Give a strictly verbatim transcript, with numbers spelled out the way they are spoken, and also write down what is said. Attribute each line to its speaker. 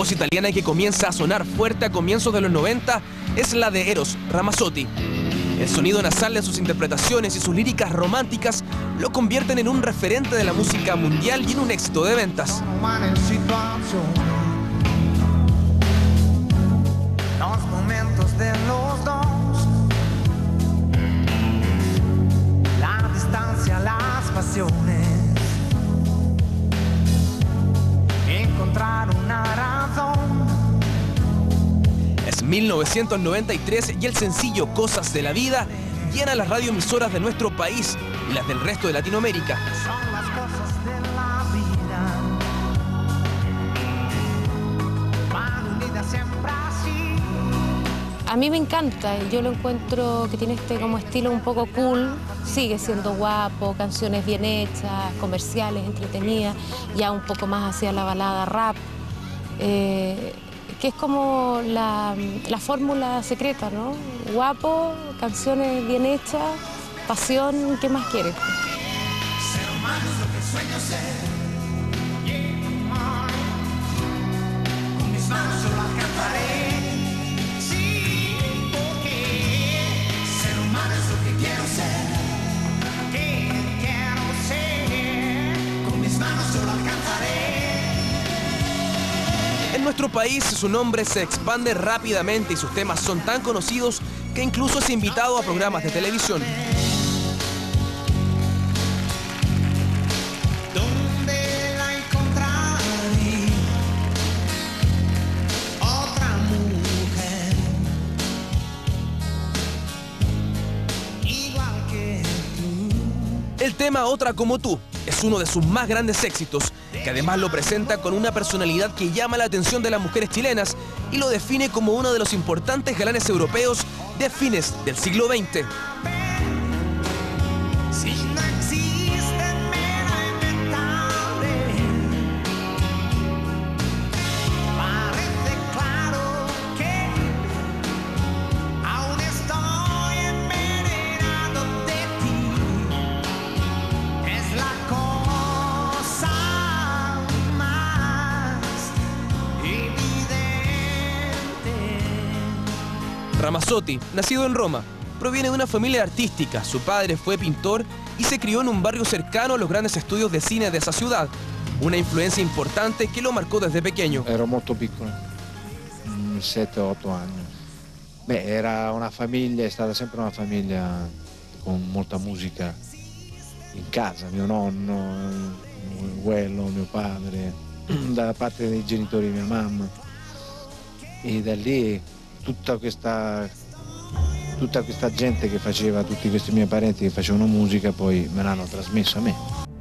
Speaker 1: voz italiana que comienza a sonar fuerte a comienzos de los noventa es la de Eros Ramazzotti. El sonido nasal de sus interpretaciones y sus líricas románticas lo convierten en un referente de la música mundial y en un éxito de ventas.
Speaker 2: Los momentos de los dos, la distancia, las pasiones, encontrar una razón.
Speaker 1: Es mil novecientos noventa y tres y el sencillo Cosas de la Vida llena las radioemisoras de nuestro país y las del resto de Latinoamérica.
Speaker 2: Son las cosas de la vida, van unidas siempre así.
Speaker 3: A mí me encanta, yo lo encuentro que tiene este como estilo un poco cool, sigue siendo guapo, canciones bien hechas, comerciales, entretenidas, ya un poco más hacia la balada rap, eh, que es como la, la fórmula secreta, ¿no? Guapo, canciones bien hechas, pasión, ¿qué más quieres?
Speaker 2: Ser humano es lo que sueño ser. Yeah, con mis manos solo alcanzaré. Sí, porque ser humano es lo que quiero ser. Que quiero ser. Con mis manos solo alcanzaré.
Speaker 1: En nuestro país su nombre se expande rápidamente y sus temas son tan conocidos que incluso es invitado a programas de televisión.
Speaker 2: ¿Dónde la encontraré? Otra mujer igual que tú.
Speaker 1: El tema Otra como tú es uno de sus más grandes éxitos, que además lo presenta con una personalidad que llama la atención de las mujeres chilenas y lo define como uno de los importantes galanes europeos de fines del siglo veinte.
Speaker 2: Si no existe, me la inventaré. Parece claro que aún estoy envenenado de ti. Es la cosa más evidente.
Speaker 1: Ramazzotti, nacido en Roma, proviene de una familia artística. Su padre fue pintor y se crió en un barrio cercano a los grandes estudios de cine de esa ciudad. Una influencia importante que lo marcó desde pequeño.
Speaker 4: Ero molto piccolo, sette otto anni. Beh, era una famiglia, è stata sempre una famiglia con molta musica in casa, mio nonno, mio abuelo, mio padre, da parte dei genitori di mia mamma. E da lì tutta questa, tutta questa gente che faceva, tutti questi miei parenti che facevano musica, poi me l'hanno trasmesso a me.